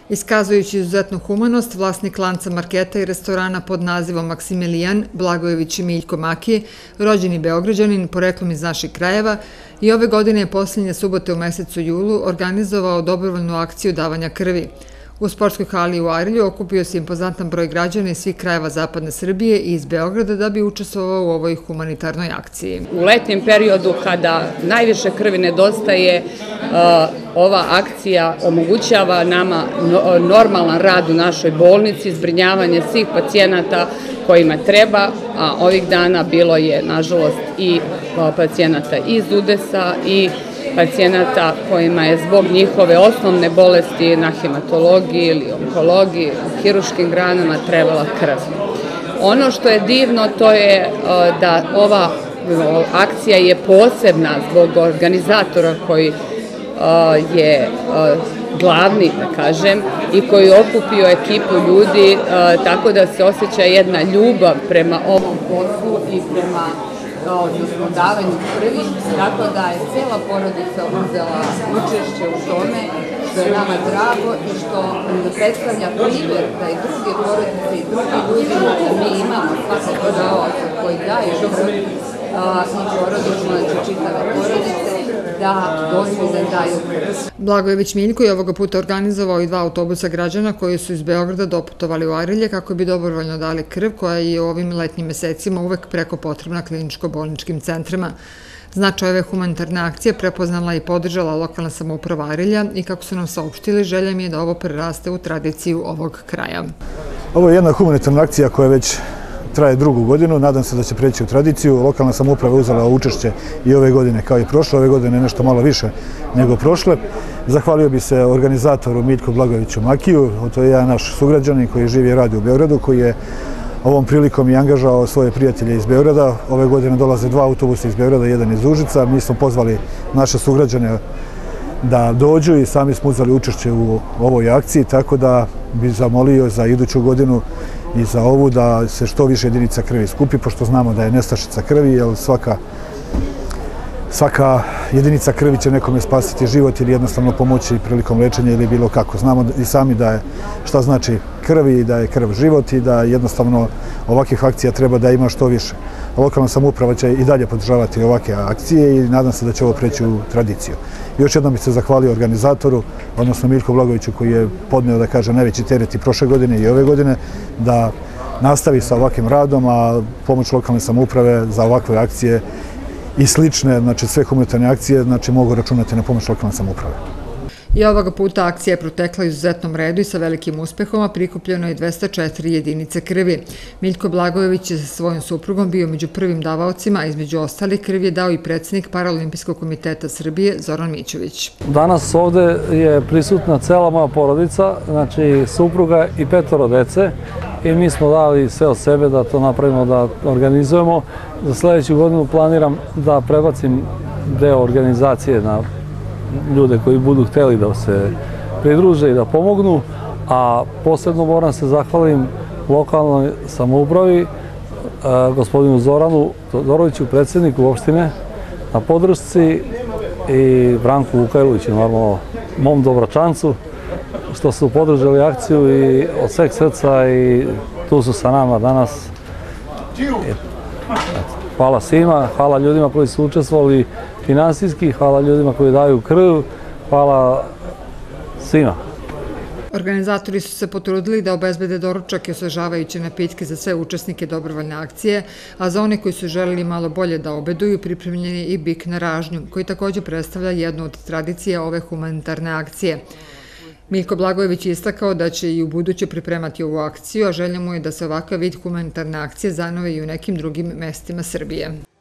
Iskazujući izuzetnu humanost, vlasnik lanca marketa i restorana pod nazivom Maksimilijan Blagojević Miljko Maki, rođeni Beograđanin, poreklom iz naših krajeva, i ove godine je posljednje subote u mesecu julu organizovao dobrovoljnu akciju davanja krvi. U sportskoj hali u Arilju okupio se impozantan broj građana iz svih krajeva zapadne Srbije i iz Beograda da bi učestvovao u ovoj humanitarnoj akciji. U letnjem periodu kada najviše krvi nedostaje, ova akcija omogućava nama normalan rad u našoj bolnici, zbrinjavanje svih pacijenata kojima treba, a ovih dana bilo je, nažalost, i pacijenata iz udesa i pacijenata kojima je zbog njihove osnovne bolesti na hematologiji ili onkologiji, u hiruškim granama trebala krv. Ono što je divno to je da ova akcija je posebna zbog organizatora koji je glavni, da kažem, i koji je okupio ekipu ljudi, tako da se osjeća jedna ljubav prema ovom poslu i prema davanju krvi, tako da je cijela porodica uzela učešće u tome, što je nama drago i što predstavlja primjer da i druge porodice i drugi ljudi, da mi imamo svakako davaoca koji daju krv i porodično, znači čitave porodice, da dođu da daju krv. Blagojević Miljko je ovoga puta organizovao i 2 autobusa građana koji su iz Beograda doputovali u Arilje kako bi dobrovoljno dali krv koja je u ovim letnjim mesecima uvek preko potrebna kliničko-bolničkim centrima. Značaj ove humanitarne akcije prepoznala i podržala lokalna samouprava Arilja i kako su nam saopštili, želja mi je da ovo preraste u tradiciju ovog kraja. Ovo je jedna humanitarna akcija koja već traje drugu godinu, nadam se da će preći u tradiciju. Lokalna samouprava je uzela učešće i ove godine kao i prošle, ove godine nešto malo više nego prošle. Zahvalio bi se organizatoru Miljku Blagojeviću Makiju, to je jedan naš sugrađanin koji živi i radi u Beogradu, koji je ovom prilikom i angažao svoje prijatelje iz Beograda. Ove godine dolaze 2 autobusa iz Beograda, jedan iz Užica. Mi smo pozvali naše sugrađane da dođu i sami smo uzeli učešće u ovoj akciji, tako da bi zamolio za iduću godinu i za ovu da se što više jedinica krvi skupi, pošto znamo da je nestašica krvi, jer svaka jedinica krvi će nekome spasiti život ili jednostavno pomoći prilikom lečenja ili bilo kako. Znamo i sami da je šta znači krvi i da je krv život i da jednostavno ovakvih akcija treba da ima što više. Lokalna samouprava će i dalje podržavati ovakve akcije i nadam se da će ovo preći u tradiciju. Još jednom bih se zahvalio organizatoru, odnosno Miljku Blagojeviću koji je podneo, da kaže, najveći teret i prošle godine i ove godine, da nastavi sa ovakvim radom, a pomoć lokalne samouprave za ovakve akcije i slične, znači sve humanitarne akcije, znači mogu računati na pomoć lokalne samouprave. I ovoga puta akcija je protekla u izuzetnom redu i sa velikim uspehom, a prikupljeno je 204 jedinice krvi. Miljko Blagojević je sa svojom suprugom bio među prvim davaocima, a između ostalih krvi je dao i predsjednik Paraolimpijskog komiteta Srbije Zoran Mićović. Danas ovde je prisutna cela moja porodica, znači supruga i 5 dece, i mi smo dali sve od sebe da to napravimo, da organizujemo. Za sledeću godinu planiram da prebacim deo organizacije na ljude koji budu hteli da se pridruže i da pomognu, a posebno moram se zahvalim lokalnoj samoupravi, gospodinu Zoranu Todoroviću, predsjedniku opštine, na podršci, i Branku Vukajloviću, normalno mom Dobračancu, što su podržali akciju i od sveg srca i tu su sa nama danas. Hvala svima, hvala ljudima koji su učestvovali finansijski, hvala ljudima koji daju krv, hvala svima. Organizatori su se potrudili da obezbede doručak i osvežavajuće napitke za sve učesnike dobrovoljne akcije, a za one koji su želeli malo bolje da obeduju, pripremljen je i bik na ražnju, koji također predstavlja jednu od tradicija ove humanitarne akcije. Miljko Blagojević je istakao da će i u buduće pripremati ovu akciju, a želja mu je da se ovakav vid humanitarne akcije zanove i u nekim drugim mestima Srbije.